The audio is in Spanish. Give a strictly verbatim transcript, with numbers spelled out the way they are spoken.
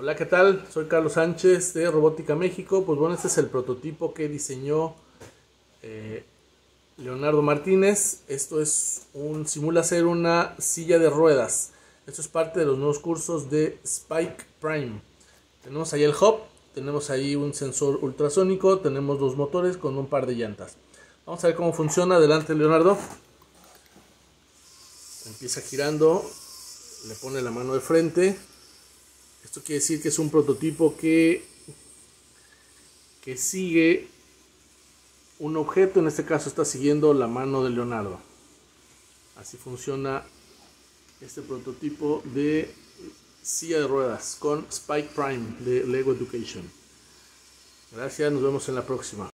Hola, ¿qué tal? Soy Carlos Sánchez de Robótica México. Pues bueno, este es el prototipo que diseñó eh, Leonardo Martínez. Esto es un simula ser una silla de ruedas. Esto es parte de los nuevos cursos de Spike Prime. Tenemos ahí el hub, tenemos ahí un sensor ultrasónico, tenemos dos motores con un par de llantas. Vamos a ver cómo funciona. Adelante, Leonardo. Empieza girando, le pone la mano de frente. Esto quiere decir que es un prototipo que, que sigue un objeto. En este caso está siguiendo la mano de Leonardo. Así funciona este prototipo de silla de ruedas con Spike Prime de Lego Education. Gracias, nos vemos en la próxima.